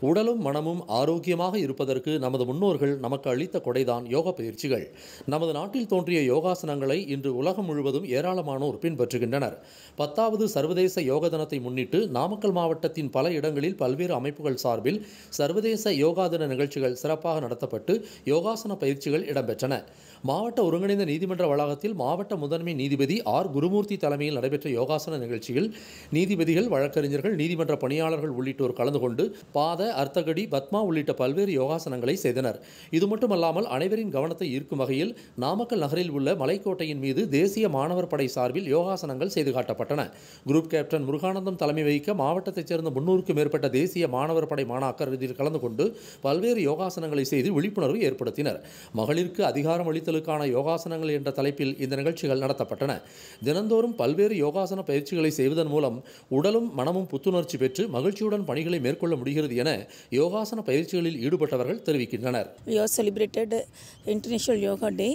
உடலும் மனமும் ஆரோக்கியமாக இருப்பதற்கு நமது முன்னோர்கள் நமக்கு அளித்த கொடைதான் யோக பயிற்சிகள். நமது நாட்டில் தோன்றிய யோகாசனங்களை இன்று உலகம் முழுவதும் ஏராளமானோர் பின்பற்றுகின்றனர். 10வது சர்வதேச யோக தினத்தை முன்னிட்டு நாமக்கல் மாவட்டத்தின் பல இடங்களில் பல்வேறு அமைப்புகள் சார்பில் சர்வதேச யோகா தின நிகழ்ச்சிகள் சிறப்பாக நடத்தப்பட்டு யோகாசன பயிற்சிகள் இடம்பெற்றன. மாவட்ட ஒருங்கிணைந்த நீதிமன்ற வளாகத்தில் மாவட்ட முதன்மை நீதிபதி ஆர். குருமூர்த்தி தலைமையில் நடைபெற்ற யோகாசன நிகழ்ச்சியில் நீதிபதிகள், வழக்கறிஞர்கள், நீதிமன்ற பணியாளர்கள் உள்ளிட்டோர் கலந்து கொண்டு பாத, அர்த்தகடி, பத்மா உள்ளிட்ட பல்வேறு யோகாசனங்களை செய்தனர். இது மட்டுமல்லாமல் அனைவரின் கவனத்தை ஈர்க்கும் வகையில் நாமக்கல் நகரில் உள்ள மலைக்கோட்டையின் மீது தேசிய மாணவர் படை சார்பில் யோகாசனங்கள் செய்து காட்டப்பட்டன. குரூப் கேப்டன் முருகானந்தம் தலைமை வகிக்க மாவட்டத்தைச் சேர்ந்த 300க்கும் மேற்பட்ட தேசிய மாணவர் படை மாணாக்கர் இதில் கலந்து கொண்டு பல்வேறு யோகாசனங்களை செய்து விழிப்புணர்வு ஏற்படுத்தினர். மகளிருக்கு அதிகாரம் அளித்தலுக்கான யோகாசனங்கள் என்ற தலைப்பில் இந்த நிகழ்ச்சிகள் நடத்தப்பட்டன. தினந்தோறும் பல்வேறு யோகாசன பயிற்சிகளை செய்வதன் மூலம் உடலும் மனமும் புத்துணர்ச்சி பெற்று மகிழ்ச்சியுடன் பணிகளை மேற்கொள்ள முடிகிறது என யோகாசன பயிற்சிகளில் ஈடுபட்டவர்கள் தெரிவிக்கின்றனர். We have celebrated International Yoga Day.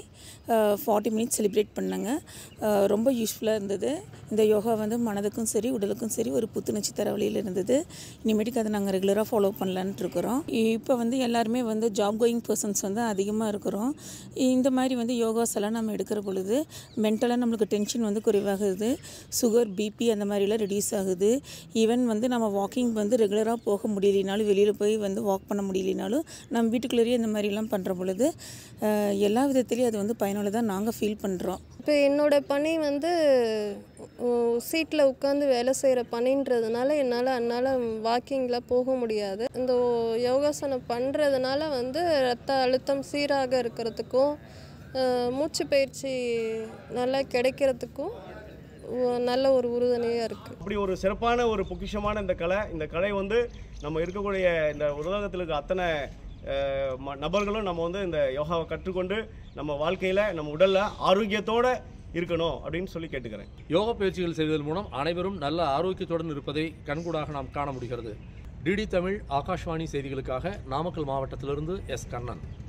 40 minutes celebrate பண்ணாங்க. ரொம்ப யூஸ்ஃபுல்லாக இருந்தது. இந்த யோகா வந்து மனதுக்கும் சரி உடலுக்கும் சரி ஒரு புத்துணர்ச்சி தர வழியில் இருந்தது. இனிமேட்டுக்கு அதை நாங்கள் ரெகுலராக ஃபாலோ பண்ணலான்ட்டு இருக்கிறோம். இப்போ வந்து எல்லாருமே வந்து ஜாப் கோயிங் பர்சன்ஸ் வந்து அதிகமாக இருக்கிறோம். இந்த மாதிரி வந்து யோகாஸ் எல்லாம் நம்ம எடுக்கிற பொழுது மென்டலாக நம்மளுக்கு டென்ஷன் வந்து குறைவாகுது. சுகர், பிபி அந்த மாதிரிலாம் ரெடியூஸ் ஆகுது. ஈவன் வந்து நம்ம வாக்கிங் வந்து ரெகுலராக போக முடியலைனாலும், வெளியில் போய் வந்து வாக் பண்ண முடியலைனாலும் நம்ம வீட்டுக்குள்ளேயே இந்த மாதிரிலாம் பண்ணுற பொழுது எல்லா விதத்துலேயும் அது வந்து பயனுள்ளதாக நாங்கள் ஃபீல் பண்ணுறோம். இப்போ என்னோடய பணி வந்து சீட்டில் உட்காந்து வேலை செய்கிற பணின்றதுனால என்னால் வாக்கிங்கில் போக முடியாது. இந்த யோகாசனம் பண்ணுறதுனால வந்து ரத்த அழுத்தம் சீராக இருக்கிறதுக்கும் மூச்சு பயிற்சி நல்லா கிடைக்கிறதுக்கும் நல்ல ஒரு உறுதுணையாக இருக்குது. அப்படி ஒரு சிறப்பான ஒரு பொக்கிஷமான இந்த கலை வந்து நம்ம இருக்கக்கூடிய இந்த உலகத்தில் இருக்க அத்தனை நபர்களும் நம்ம வந்து இந்த யோகாவை கற்றுக்கொண்டு நம்ம வாழ்க்கையில் நம்ம உடலில் ஆரோக்கியத்தோடு இருக்கணும் அப்படின்னு சொல்லி கேட்டுக்கிறேன். யோகா பயிற்சிகள் செய்வதன் மூலம் அனைவரும் நல்ல ஆரோக்கியத்துடன் இருப்பதை கண்கூடாக நாம் காண முடிகிறது. டிடி தமிழ் ஆகாஷ்வாணி செய்திகளுக்காக நாமக்கல் மாவட்டத்திலிருந்து எஸ். கண்ணன்.